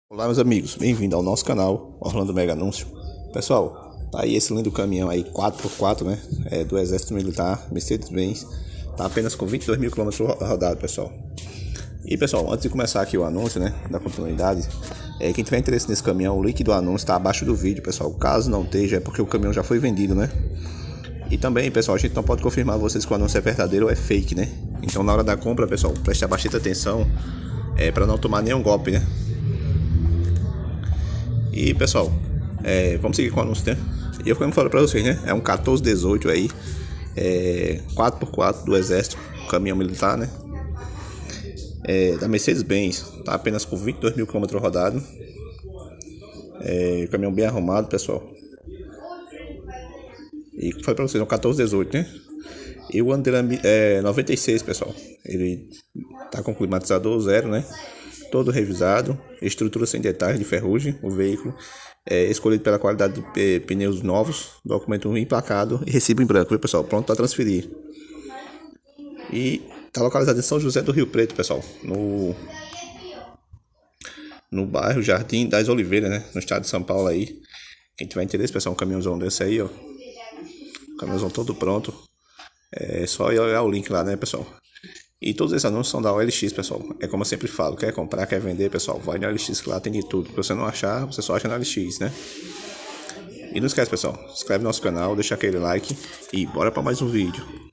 Olá meus amigos, bem-vindo ao nosso canal Orlando Mega Anúncio. Pessoal, tá aí esse lindo caminhão aí 4x4, né, do Exército Militar, Mercedes-Benz. Tá apenas com 22 mil km rodados, pessoal. E pessoal, antes de começar aqui o anúncio, né, da continuidade, quem tiver interesse nesse caminhão, o link do anúncio tá abaixo do vídeo, pessoal. Caso não esteja, é porque o caminhão já foi vendido, né. E também, pessoal, a gente não pode confirmar a vocês que o anúncio é verdadeiro ou é fake, né. Então na hora da compra, pessoal, preste bastante atenção, para não tomar nenhum golpe, né. E pessoal, vamos seguir com o anúncio, né? E eu como falei pra vocês, né? É um 1418 aí, 4x4 do Exército, caminhão militar, né? Da Mercedes-Benz, tá apenas com 22 mil km rodados. Caminhão bem arrumado, pessoal. E como falei pra vocês, é um 1418, né? E o ano dele é 96, pessoal. Ele tá com climatizador zero, né? Todo revisado, estrutura sem detalhes de ferrugem, o veículo é escolhido pela qualidade de pneus novos, documento emplacado e recibo em branco, viu pessoal? Pronto para transferir. E está localizado em São José do Rio Preto, pessoal, no bairro Jardim das Oliveiras, né? No estado de São Paulo aí. Quem tiver interesse, pessoal, um caminhãozão desse aí, ó. Caminhãozão todo pronto. É só ir olhar o link lá, né, pessoal? E todos esses anúncios são da OLX, pessoal. É como eu sempre falo, quer comprar, quer vender, pessoal, vai na OLX que lá tem de tudo. Se você não achar, você só acha na OLX, né? E não esquece, pessoal, se inscreve no nosso canal, deixa aquele like e bora para mais um vídeo.